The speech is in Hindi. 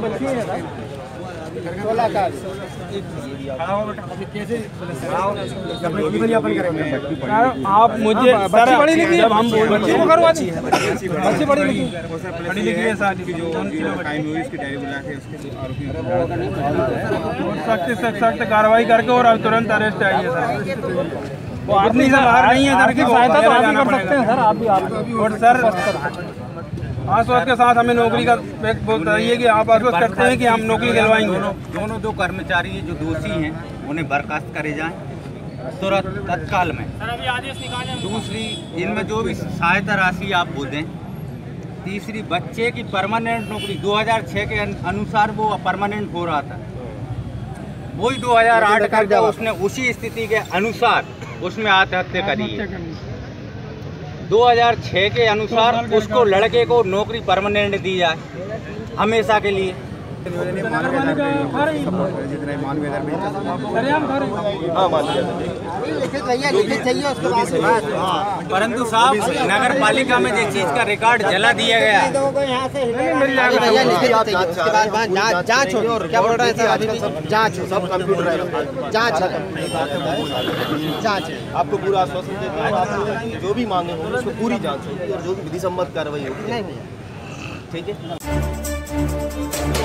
आप मुझे सर पढ़ी लिखी जब हम बच्चे को करवा दी बच्चे पढ़ी लिखी है शादी की जो टाइम हुई इसकी डायरी बुला के उसके आरोपी सख्त कार्रवाई करके और अब तुरंत अरेस्ट आई है सर। वो आदमी से बाहर नहीं है सर की सहायता तो आप भी कर सकते हैं सर। आप भी और सर आश्वासन के साथ हमें नौकरी का बताइए कि आप आश्वस्त करते हैं कि हम नौकरी दिलवाएंगे। दोनों दो कर्मचारी जो दोषी हैं उन्हें बर्खास्त करे जाएं तुरंत तत्काल में। दूसरी, इनमें जो भी सहायता राशि आप वो दें। तीसरी, बच्चे की परमानेंट नौकरी 2006 के अनुसार वो परमानेंट हो रहा था, वही 2008 करके उसने उसी स्थिति के अनुसार उसमें आत्महत्या करी है। 2006 के अनुसार उसको लड़के को नौकरी परमानेंट दी जाए हमेशा के लिए। परंतु साहब नगर पालिका में जिस चीज का रिकॉर्ड जला दिया गया जांच हो क्या बोल रहे हैं जांच हो सब कंप्यूटर जांच आपको पूरा आश्वासन देते हैं जो भी मांगे होंगे उसको पूरी जांच होगी और जो भी विधि सम्मत कार्रवाई होगी। ठीक है।